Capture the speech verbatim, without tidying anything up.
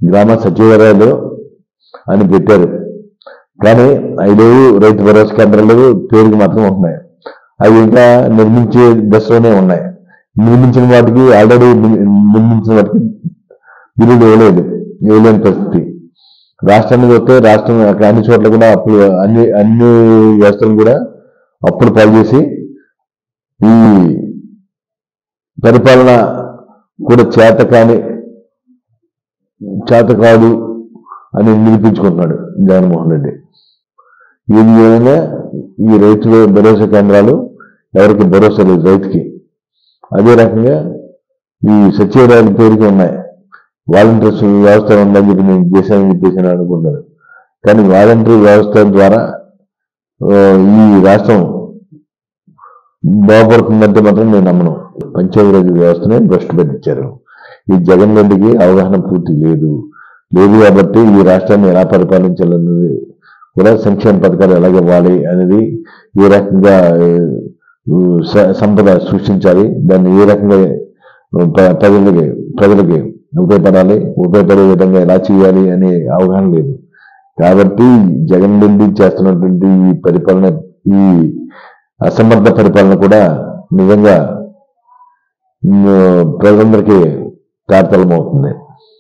గ్రామ సచివాలయాలు అని పెట్టారు. కానీ ఐదు రైతు భరోసా కేంద్రాలు పేరుకి మాత్రం ఉంటున్నాయి. అవి ఇంకా నిర్మించే దశలోనే ఉన్నాయి. నిర్మించిన వాటికి ఆల్రెడీ నిర్మించిన వాటికి బిల్లులు ఇవ్వలేదు, ఇవ్వలేని పరిస్థితి. రాష్ట్రాన్ని వస్తే రాష్ట్రం అన్ని చోట్ల కూడా అప్పులు, అన్ని అన్ని వ్యవస్థలు కూడా అప్పులు పాలు చేసి ఈ పరిపాలన కూడా చేత కాని చేత కాదు అని నిరూపించుకుంటున్నాడు జగన్మోహన్ రెడ్డి. ఏది ఏమైనా ఈ రైతు భరోసా కేంద్రాలు ఎవరికి భరోసా లేదు రైతుకి. అదే రకంగా ఈ సచివాలయాల పేరుకి ఉన్నాయి. వాలంటీర్స్ వ్యవస్థ ఉందని చెప్పి నేను చేశానని చెప్పేసి అనుకుంటున్నారు. కానీ వాలంటీర్ వ్యవస్థ ద్వారా ఈ రాష్ట్రం బాగుపడుతుందంటే మాత్రం నేను నమ్మను. పంచాయతీరాజ్ వ్యవస్థనే భ్రష్టు పట్టించారు. ఈ జగన్ రెడ్డికి అవగాహన పూర్తి లేదు లేదు కాబట్టి ఈ రాష్ట్రాన్ని ఎలా పరిపాలించాలన్నది కూడా, సంక్షేమ పథకాలు ఎలాగ ఇవ్వాలి అనేది, ఏ రకంగా సంపద సృష్టించాలి, దాన్ని ఏ రకంగా ప్రజలకి ప్రజలకి ఉపయోగపడాలి, ఉపయోగపడే విధంగా ఎలా చేయాలి అనే అవగాహన లేదు. కాబట్టి జగన్ రెడ్డి చేస్తున్నటువంటి ఈ పరిపాలన, ఈ అసమర్థ పరిపాలన కూడా నిజంగా ప్రజలందరికీ తారతలం అవుతుంది.